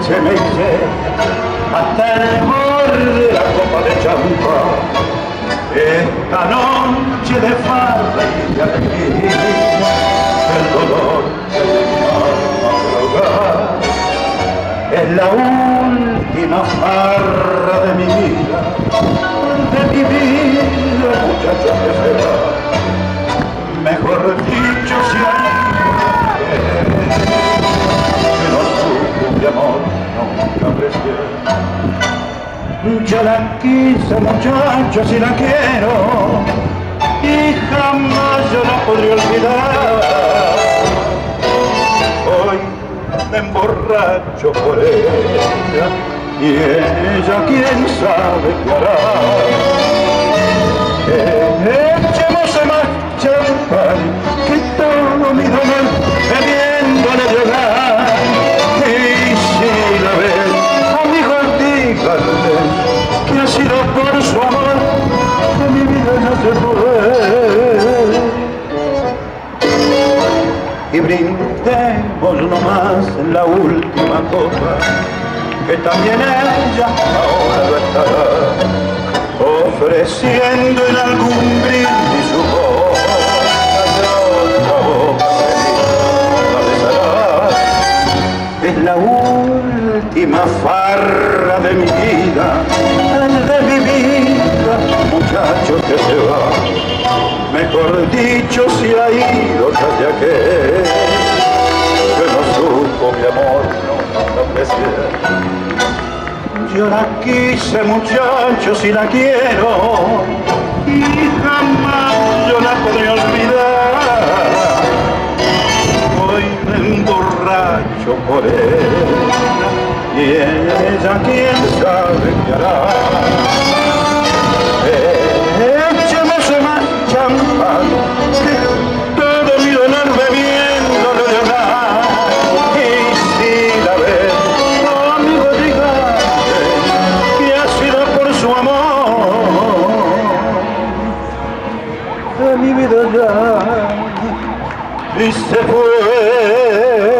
leche me eché hasta el borde de la copa de champán. Esta noche de farra y de alegría, el dolor de mi alma drogar es la última farra de mi vida, muchacho que se va. Mejor dicho, si hay que no supo de amor, nunca aprecié. Ya la quise, muchacho, si la quiero, y jamás yo la podré olvidar. Hoy me emborracho por ella, y ella quién sabe qué hará. Echemos más champán, que todo mi dolor bebiéndole llorar. Y si la ven, amigos, díganle que ha sido por su amor que mi vida ya se fue. Y brindemos nomás la última copa, que también ella ahora lo estará ofreciendo en algún brindis su boca, otra boca feliz la besará. Es la última farra de mi vida, de mi vida, muchacho que se va. Mejor dicho, si ha ido casi aquel que no supo mi amor, no aprecié. Yo la quise, muchacho, si la quiero, y jamás yo la podré olvidar. Hoy me emborracho por ella, y ella quién sabe qué hará. Echemos más champán, que todo mi dolor bebiéndolo llorar. Y si la ves, amigo, diga que ha sido por su amor de mi vida ya, y se fue.